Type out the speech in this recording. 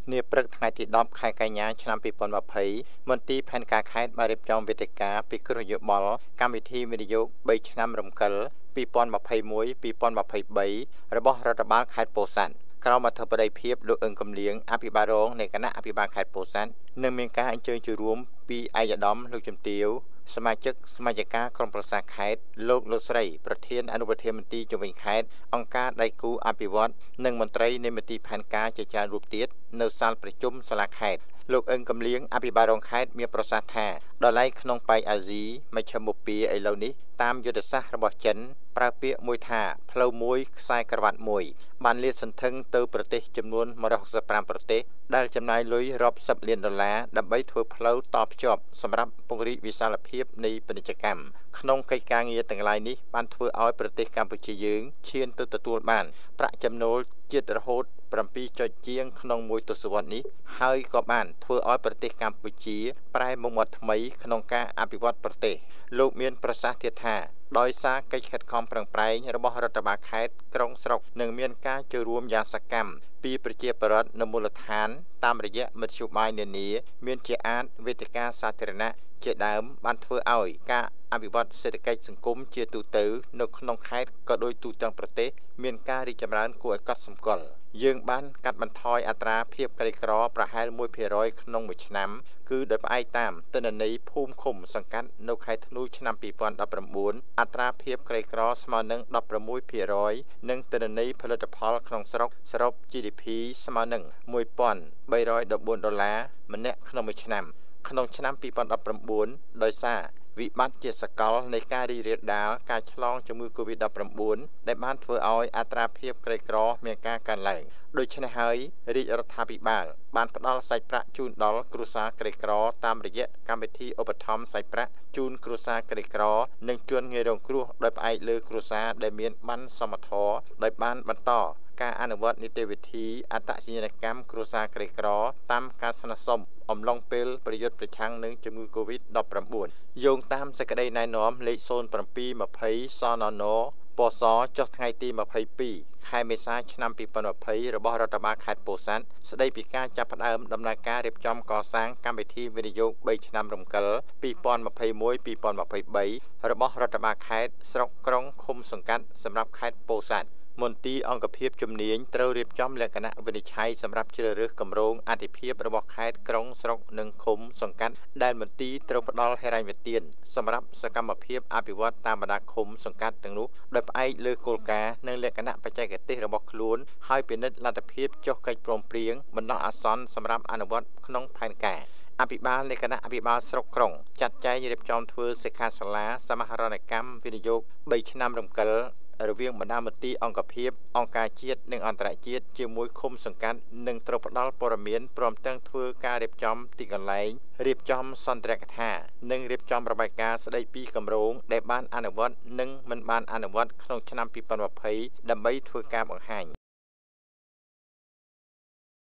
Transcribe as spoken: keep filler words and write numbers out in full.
នាព្រឹកថ្ងៃទីដប់ខែកញ្ញាឆ្នាំពីរពាន់ម្ភៃមន្ទីរផែនការខេត្តបានរៀបចំវេទិកាពិគ្រោះយោបល់កម្មវិធីវិនិយោគបីឆ្នាំរំកិលពីរពាន់ម្ភៃមួយ ពីរពាន់ម្ភៃបីរបស់រដ្ឋបាលខេត្តពោធិ៍សាត់ក្រមអធិបតីភាពលោកអឹងកំលៀងអភិបាលរងនៃគណៈអភិបាលខេត្តពោធិ៍សាត់នឹងមានការអញ្ជើញចូលរួមពីឯកឧត្តមលោកជំទាវសមាជិកសមាជិកាក្រុមប្រឹក្សាខេត្តលោកលោកស្រីប្រធានអនុប្រធានមន្ទីរជំនាញខេត្តអង្គការដៃគូអភិវឌ្ឍនិងមន្ត្រីនៃមន្ទីរផែនការជាច្រើនរូបទៀតនៅសាលប្រជុំសាលាខេត្តលោកអឹងកំលៀងអភិបាលរងខេត្តមានប្រសាសន៍ថាដល់ឡែកក្នុងប៉ែកអាស៊ីមជ្ឈមបូព៌ាឥឡូវនេះតាមយុទ្ធសាស្ត្ររបស់ចិនប្រើពាក្យមួយថាផ្លូវមួយខ្សែក្រវ៉ាត់មួយបានលាតសន្ធឹងទៅប្រទេសចំនួនមួយរយហកសិបប្រាំប្រទេសដែលចំណាយលុយរាប់សិបលានដុល្លារដើម្បីធ្វើផ្លូវតភ្ជាប់សម្រាប់ពង្រីកវិសាលភាពនៃពាណិជ្ជកម្មក្នុងកិច្ចការងារទាំងឡាយនេះបានធ្វើឲ្យប្រទេសកម្ពុជាយើងឈានទៅទទួលបានប្រាក់ចំណូលជាតិរហូតប្រាំពីរចុចជាងក្នុងមួយទសវត្សរ៍នេះហើយក៏បានធ្វើឲ្យប្រទេសកម្ពុជាប្រែមុខមាត់ថ្មីក្នុងការអភិវឌ្ឍប្រទេសលោកមានប្រសាសន៍ទៀតថាដោយសារកិច្ចខិតខំប្រឹងប្រែងរបស់រដ្ឋបាលខេត្តក្រុងស្រុកនិងមានការចូលរួមយ៉ាងសកម្មពីប្រជាពលរដ្ឋនៅមូលដ្ឋានតាមរយៈមធ្យោបាយនានាមានជាអាចវេទិកាសាធារណៈជាដើមបានធ្វើឲ្យការអភិវឌ្ឍសេដ្ឋកិច្ចសង្គមជាទូទៅនៅក្នុងខេត្តក៏ដូចទូទាំងប្រទេសមានការរីកចម្រើនគួរឲ្យកត់សម្គាល់យើងបានកាត់បន្ថយអត្រាភាពក្រីក្រប្រហែលមួយភាគរយក្នុងមួយឆ្នាំគឺដោយផ្អែកតាមទិន្នន័យភូមិឃុំសង្កាត់នៅខែធ្នូឆ្នាំពីរពាន់ដប់ប្រាំបួនអត្រាភាពក្រីក្រស្មើនឹងដប់ប្រាំមួយភាគរយនិងទិន្នន័យផលិតផលក្នុងស្រុកសរុប ជី ឌី ភី ស្មើនឹងមួយពាន់បីរយដប់បួនដុល្លារម្នាក់ក្នុងមួយឆ្នាំក្នុងឆ្នាំពីរពាន់ដប់ប្រាំបួនដោយសារវិបត្តិជាសកលនៃការរីករាលដាលការឆ្លងជំងឺ កូវីដ ដប់ប្រាំបួន ដែលបានធ្វើឲ្យអត្រាភាពក្រីក្រមានការកើនឡើងដូច្នេះហើយរាជរដ្ឋាភិបាលបានផ្ដល់សាច់ប្រាក់ជូនដល់គ្រួសារក្រីក្រតាមរយៈកម្មវិធីឧបត្ថម្ភសាច់ប្រាក់ជូនគ្រួសារក្រីក្រនិងជនងាយរងគ្រោះដោយផ្អែកលើគ្រួសារដែលមានបានសមធម៌ដោយបានបន្តការអនុវត្តនីតិវិធីអត្តសញ្ញាណកម្មគ្រួសារក្រីក្រតាមការស្នើសុំអំឡុងពេលប្រយុទ្ធប្រឆាំងនឹងជំងឺ កូវីដ ដប់ប្រាំបួន យោងតាមសេចក្តីណែនាំលេខ ศูนย์ เจ็ด ยี่ ศูนย์ សនន ពសចុះថ្ងៃទីម្ភៃពីរខែមេសាឆ្នាំពីរពាន់ម្ភៃរបស់រដ្ឋបាលខេត្តពោធិ៍សាត់ស្តីពីការចាប់ផ្ដើមដំណើរការរៀបចំកសាងកម្មវិធីវិនិយោគបីឆ្នាំរំកិលពីរពាន់ម្ភៃមួយ ពីរពាន់ម្ភៃបីរបស់រដ្ឋបាលខេត្តស្រុកក្រុងឃុំសង្កាត់សម្រាប់ខេត្តពោធិ៍សាត់មន្ទីរអង្គភាពជំនាញត្រូវរៀបចំលក្ខណៈវិនិច្ឆ័យសម្រាប់ជ្រើសរើសគម្រោងអធិភាពរបស់ខេត្តក្រុងស្រុកនិងឃុំសង្កាត់ដែលមន្ទីរត្រូវផ្ដល់ហិរញ្ញប្បទានសម្រាប់សកម្មភាពអភិវឌ្ឍតាមបណ្ដាឃុំសង្កាត់ទាំងនោះដោយផ្អែកលើគោលការណ៍និងលក្ខណៈបច្ចេកទេសរបស់ខ្លួនហើយពិនិត្យលទ្ធភាពចុះកិច្ចព្រមព្រៀងបណ្ដោះអាសន្នសម្រាប់អនុវត្តក្នុងផែនការអភិបាលនៃគណៈអភិបាលស្រុកក្រុងចាត់ចែងរៀបចំធ្វើសិក្ខាសាលាសមហរណកម្មវិនិយោគបីឆ្នាំរំកិលរវាងបណ្ដាមន្ទីរអង្គភាពអង្គការជាតិនិងអន្តរជាតិជាមួយឃុំសង្កាត់និងត្រូវផ្ដល់ព័ត៌មានព្រមទាំងធ្វើការរៀបចំទីកន្លែងរៀបចំសន្ទរកថានិងរៀបចំរបាយការណ៍ស្ដីពីគម្រោងដែលបានអនុវត្តនិងមិនបានអនុវត្តក្នុងឆ្នាំពីរពាន់ម្ភៃដើម្បីធ្វើការបង្ហាញ